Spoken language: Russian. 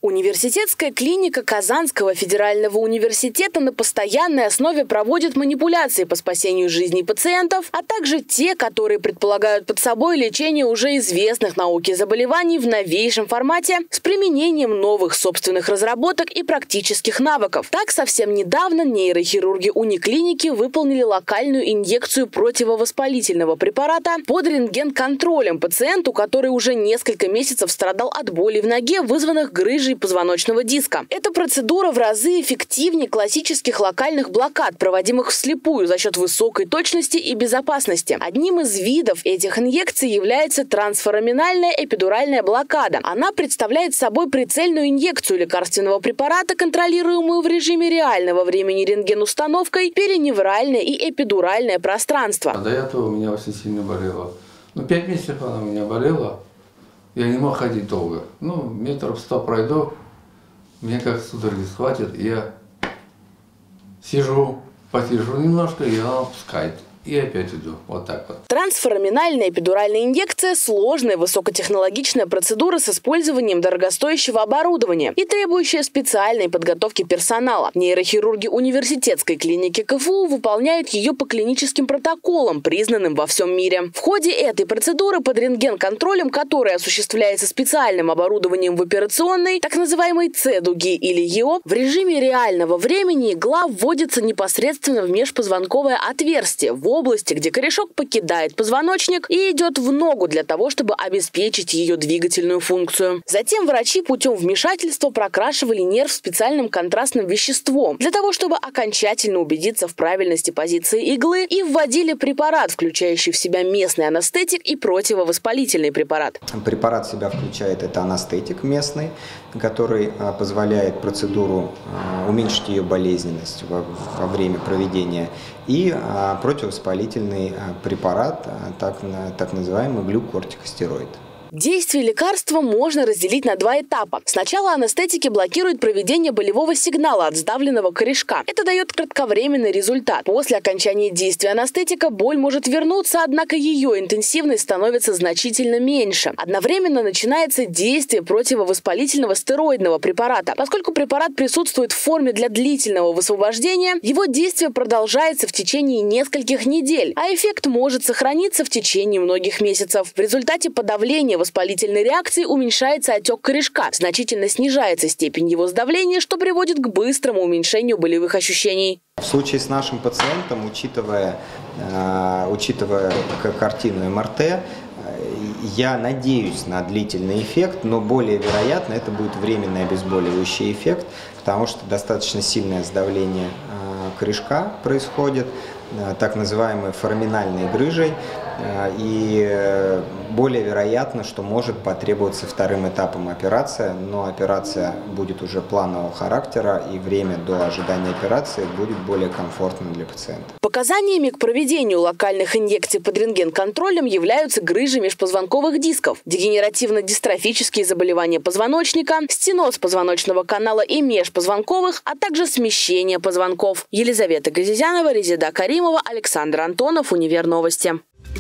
Университетская клиника Казанского федерального университета на постоянной основе проводит манипуляции по спасению жизней пациентов, а также те, которые предполагают под собой лечение уже известных науке заболеваний в новейшем формате с применением новых собственных разработок и практических навыков. Так, совсем недавно нейрохирурги униклиники выполнили локальную инъекцию противовоспалительного препарата под рентген-контролем пациенту, который уже несколько месяцев страдал от боли в ноге, вызванных грыжей позвоночного диска. Эта процедура в разы эффективнее классических локальных блокад, проводимых вслепую за счет высокой точности и безопасности. Одним из видов этих инъекций является трансфораминальная эпидуральная блокада. Она представляет собой прицельную инъекцию лекарственного препарата, контролируемую в режиме реального времени рентген-установкой, периневральное и эпидуральное пространство. До этого у меня очень сильно болело. 5 месяцев она у меня болела. Я не мог ходить долго. Метров 100 пройду, мне как судороги схватит, и я сижу, посижу немножко, и она опускает. И опять иду. Вот так вот. Трансфораминальная эпидуральная инъекция – сложная высокотехнологичная процедура с использованием дорогостоящего оборудования и требующая специальной подготовки персонала. Нейрохирурги университетской клиники КФУ выполняют ее по клиническим протоколам, признанным во всем мире. В ходе этой процедуры под рентген-контролем, который осуществляется специальным оборудованием в операционной, так называемой С-дуги или ЕО, в режиме реального времени игла вводится непосредственно в межпозвонковое отверстие, в области, где корешок покидает позвоночник и идет в ногу для того, чтобы обеспечить ее двигательную функцию. Затем врачи путем вмешательства прокрашивали нерв специальным контрастным веществом для того, чтобы окончательно убедиться в правильности позиции иглы, и вводили препарат, включающий в себя местный анестетик и противовоспалительный препарат. Препарат в себя включает это анестетик местный, который позволяет процедуру уменьшить ее болезненность во время проведения, и противовоспалительный препарат, так называемый глюкокортикостероид. Действие лекарства можно разделить на два этапа. Сначала анестетики блокируют проведение болевого сигнала от сдавленного корешка. Это дает кратковременный результат. После окончания действия анестетика боль может вернуться, однако ее интенсивность становится значительно меньше. Одновременно начинается действие противовоспалительного стероидного препарата. Поскольку препарат присутствует в форме для длительного высвобождения, его действие продолжается в течение нескольких недель, а эффект может сохраниться в течение многих месяцев. В результате подавления воспалительной реакции уменьшается отек корешка, значительно снижается степень его сдавления, что приводит к быстрому уменьшению болевых ощущений. В случае с нашим пациентом, учитывая картину МРТ, я надеюсь на длительный эффект, но более вероятно это будет временный обезболивающий эффект, потому что достаточно сильное сдавление корешка происходит, так называемой фораминальной грыжей, и более вероятно, что может потребоваться вторым этапом операция, но операция будет уже планового характера, и время до ожидания операции будет более комфортным для пациента. Показаниями к проведению локальных инъекций под рентген-контролем являются грыжи межпозвонковых дисков, дегенеративно-дистрофические заболевания позвоночника, стеноз позвоночного канала и межпозвонковых, а также смещение позвонков. Елизавета Газизянова, Резеда Каримова, Александр Антонов, Универновости.